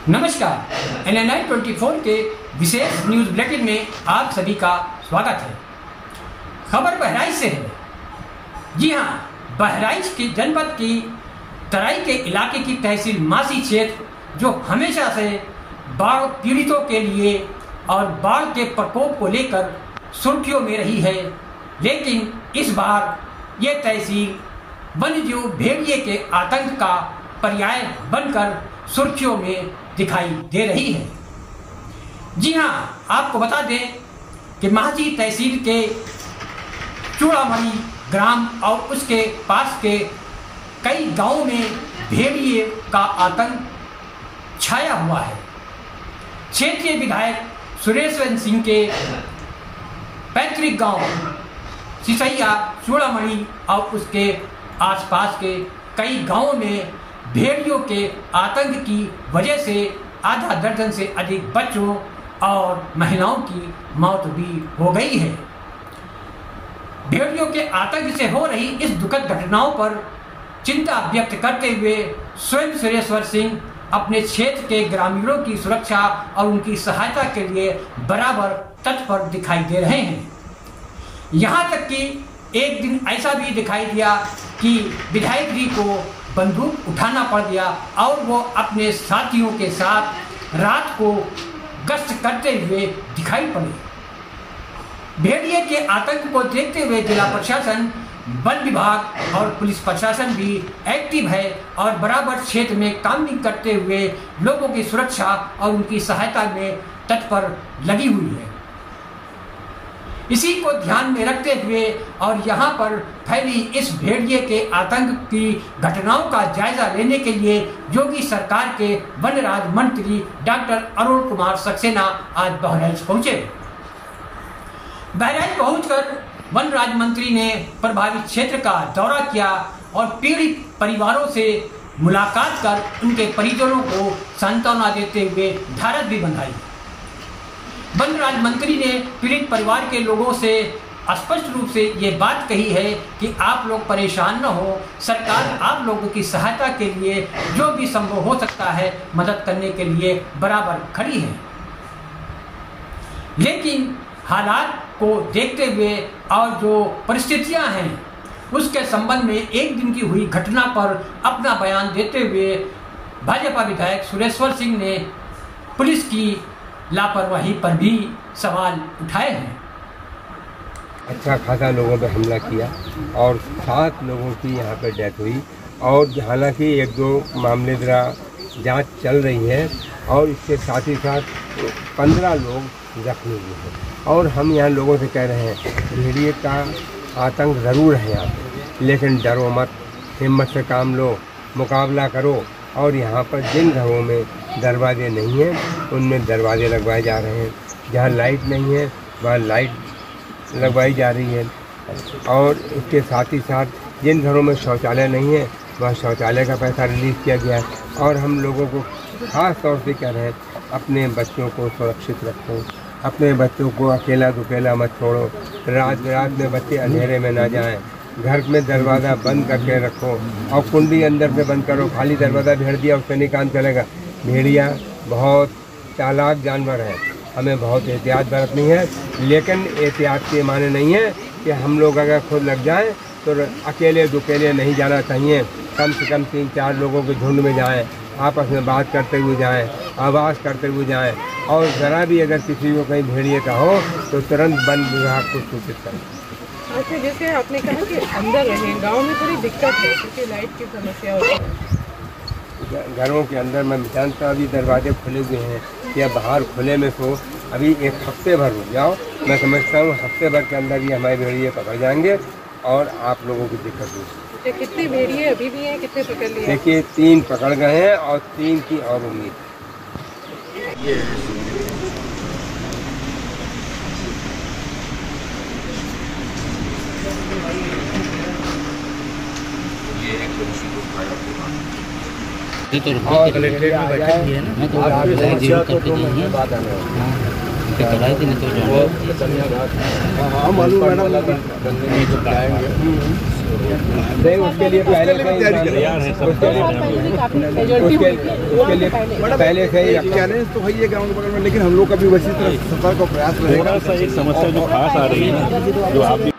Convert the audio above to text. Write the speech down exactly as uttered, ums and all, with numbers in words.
नमस्कार, N N I twenty four के विशेष न्यूज बुलेटिन में आप सभी का स्वागत है। खबर बहराइच से है। जी हाँ, बहराइच के जनपद की तराई के इलाके की तहसील मासी क्षेत्र जो हमेशा से बाढ़ पीड़ितों के लिए और बाढ़ के प्रकोप को लेकर सुर्खियों में रही है, लेकिन इस बार ये तहसील वन्यजीव भेड़िए के आतंक का पर्याय बनकर सुर्खियों में दिखाई दे रही है। जी हाँ, आपको बता दें कि महाजी तहसील के चूड़ामणि ग्राम और उसके पास के कई गांवों में भेड़िए का आतंक छाया हुआ है। क्षेत्रीय विधायक सुरेश्वर सिंह के पैतृक गांव सिसैया चूड़ामणि और उसके आसपास के कई गांवों में भेड़ियों के आतंक की वजह से आधा दर्जन से अधिक बच्चों और महिलाओं की मौत भी हो गई है। भेड़ियों के आतंक से हो रही इस दुखद घटनाओं पर चिंता व्यक्त करते हुए स्वयं सुरेश्वर सिंह अपने क्षेत्र के ग्रामीणों की सुरक्षा और उनकी सहायता के लिए बराबर तत्पर दिखाई दे रहे हैं। यहाँ तक कि एक दिन ऐसा भी दिखाई दिया कि विधायक जी को बंदूक उठाना पड़ गया और वो अपने साथियों के साथ रात को गश्त करते हुए दिखाई पड़े। भेड़िए के आतंक को देखते हुए जिला प्रशासन, वन विभाग और पुलिस प्रशासन भी एक्टिव है और बराबर क्षेत्र में काम करते हुए लोगों की सुरक्षा और उनकी सहायता में तत्पर लगी हुई है। इसी को ध्यान में रखते हुए और यहाँ पर फैली इस भेड़िए के आतंक की घटनाओं का जायजा लेने के लिए योगी सरकार के वन राज्य मंत्री डॉक्टर अरुण कुमार सक्सेना आज बहराइच पहुंचे। बहराइच पहुंचकर वन राज्य मंत्री ने प्रभावित क्षेत्र का दौरा किया और पीड़ित परिवारों से मुलाकात कर उनके परिजनों को सांत्वना देते हुए ढाढ़स भी बंधाई। वन राज्य मंत्री ने पीड़ित परिवार के लोगों से स्पष्ट रूप से ये बात कही है कि आप लोग परेशान न हो, सरकार आप लोगों की सहायता के लिए जो भी संभव हो सकता है मदद करने के लिए बराबर खड़ी है। लेकिन हालात को देखते हुए और जो परिस्थितियां हैं उसके संबंध में एक दिन की हुई घटना पर अपना बयान देते हुए भाजपा विधायक सुरेश्वर सिंह ने पुलिस की लापरवाही पर भी सवाल उठाए हैं। अच्छा खासा लोगों पर हमला किया और सात लोगों की यहाँ पर डेथ हुई और हालांकि एक दो मामले जरा जांच चल रही है और इसके साथ ही साथ पंद्रह लोग जख्मी हुए हैं। और हम यहाँ लोगों से कह रहे हैं भेड़िए का आतंक ज़रूर है यहाँ पर, लेकिन डरो मत, हिम्मत से काम लो, मुकाबला करो। और यहाँ पर जिन घरों में दरवाजे नहीं हैं उनमें दरवाजे लगवाए जा रहे हैं, जहाँ लाइट नहीं है वहाँ लाइट लगवाई जा रही है। और इसके साथ ही साथ जिन घरों में शौचालय नहीं है वहाँ शौचालय का पैसा रिलीज़ किया गया है। और हम लोगों को ख़ास तौर से कह रहे हैं अपने बच्चों को सुरक्षित रखो, अपने बच्चों को अकेला दुकेला मत छोड़ो, रात रात में बच्चे अंधेरे में ना जाएं, घर में दरवाज़ा बंद करके रखो और कुंडी अंदर से बंद करो। खाली दरवाज़ा भेड़ दिया उससे नहीं काम चलेगा। भेड़िया बहुत चालाक जानवर है, हमें बहुत एहतियात बरतनी है, लेकिन एहतियात के माने नहीं है कि हम लोग अगर खुद लग जाएं तो अकेले दुकेले नहीं जाना चाहिए। कम से कम तीन चार लोगों के झुंड में जाएं, आपस में बात करते हुए जाएं, आवाज़ करते हुए जाएं और ज़रा भी अगर किसी को कहीं भेड़िए का हो तो तुरंत वन विभाग को सूचित करें। अच्छा, जैसे आपने कहा कि अंदर रहें, गांव में थोड़ी दिक्कत है क्योंकि लाइट की समस्या होती है। घरों के अंदर मैं जानता अभी दरवाजे खुले हुए हैं या बाहर खुले में तो अभी एक हफ्ते भर रुक जाओ, मैं समझता हूँ हफ्ते भर के अंदर ही हमारे भेड़िए पकड़ जाएंगे और आप लोगों की दिक्कत होगी। तो कितने भेड़िए अभी भी हैं, कितने पकड़ लिए? देखिए तीन पकड़ गए हैं और तीन की और उम्मीद। ये तो कलेक्ट्रेट में बैठे हुए हैं ना, मैं तो आप जीरो करके गई है। के कराए थे, नहीं तो हाँ मालूम मैडम नहीं, उसके लिए पहले से ही तैयारी उसके लिए उसके उसके लिए पहले से ही चैलेंज तो है ये गाँव के बगल में, लेकिन हम लोग का भी वैसी तरह सरकार का प्रयास रहेगा। थोड़ा सा एक समस्या जो खास आ रही है, जो आप भी